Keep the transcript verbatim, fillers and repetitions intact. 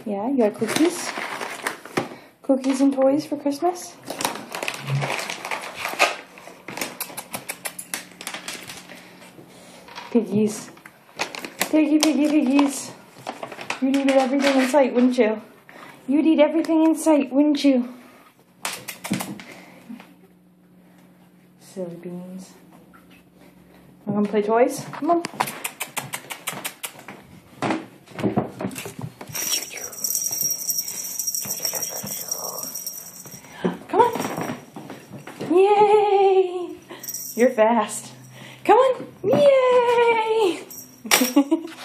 Yeah, you got cookies? Cookies and toys for Christmas? Piggies. Piggy, piggy, piggies. You'd eat everything in sight, wouldn't you? You'd eat everything in sight, wouldn't you? Silly beans. Want to play toys? Come on. Come on. Yay! You're fast. Come on. Yay!